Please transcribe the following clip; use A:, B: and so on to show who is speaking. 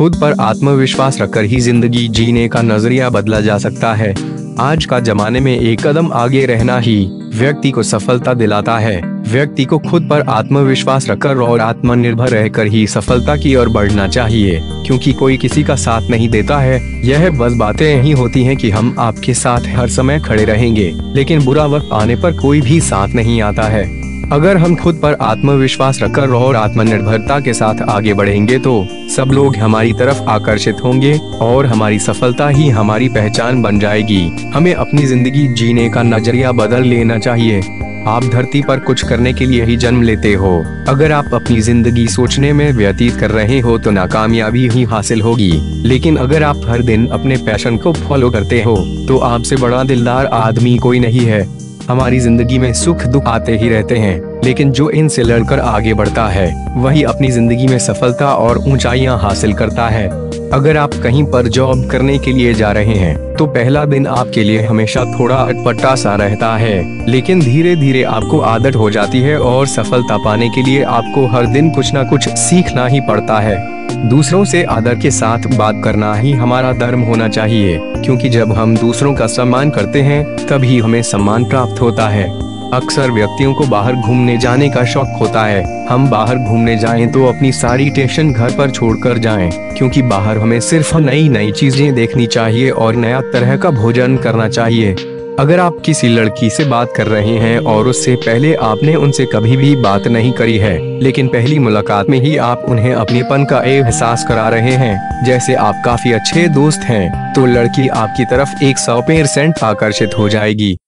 A: खुद पर आत्मविश्वास रखकर ही जिंदगी जीने का नजरिया बदला जा सकता है। आज का जमाने में एक कदम आगे रहना ही व्यक्ति को सफलता दिलाता है। व्यक्ति को खुद पर आत्मविश्वास रखकर और आत्मनिर्भर रहकर ही सफलता की ओर बढ़ना चाहिए, क्योंकि कोई किसी का साथ नहीं देता है। यह बस बातें ही होती हैं कि हम आपके साथ हर समय खड़े रहेंगे, लेकिन बुरा वक्त आने पर कोई भी साथ नहीं आता है। अगर हम खुद पर आत्मविश्वास रखकर और आत्मनिर्भरता के साथ आगे बढ़ेंगे तो सब लोग हमारी तरफ आकर्षित होंगे और हमारी सफलता ही हमारी पहचान बन जाएगी। हमें अपनी जिंदगी जीने का नजरिया बदल लेना चाहिए। आप धरती पर कुछ करने के लिए ही जन्म लेते हो। अगर आप अपनी जिंदगी सोचने में व्यतीत कर रहे हो तो नाकामयाबी ही हासिल होगी, लेकिन अगर आप हर दिन अपने पैशन को फॉलो करते हो तो आपसे बड़ा दिलदार आदमी कोई नहीं है। हमारी जिंदगी में सुख दुख आते ही रहते हैं, लेकिन जो इनसे लड़कर आगे बढ़ता है वही अपनी जिंदगी में सफलता और ऊंचाइयां हासिल करता है। अगर आप कहीं पर जॉब करने के लिए जा रहे हैं तो पहला दिन आपके लिए हमेशा थोड़ा अटपटा सा रहता है, लेकिन धीरे धीरे आपको आदत हो जाती है और सफलता पाने के लिए आपको हर दिन कुछ न कुछ सीखना ही पड़ता है। दूसरों से आदर के साथ बात करना ही हमारा धर्म होना चाहिए, क्योंकि जब हम दूसरों का सम्मान करते हैं तभी हमें सम्मान प्राप्त होता है। अक्सर व्यक्तियों को बाहर घूमने जाने का शौक होता है। हम बाहर घूमने जाएं तो अपनी सारी टेंशन घर पर छोड़कर जाएं, क्योंकि बाहर हमें सिर्फ नई नई चीजें देखनी चाहिए और नया तरह का भोजन करना चाहिए। अगर आप किसी लड़की से बात कर रहे हैं और उससे पहले आपने उनसे कभी भी बात नहीं करी है, लेकिन पहली मुलाकात में ही आप उन्हें अपनेपन का एहसास करा रहे हैं, जैसे आप काफी अच्छे दोस्त हैं, तो लड़की आपकी तरफ 100% आकर्षित हो जाएगी।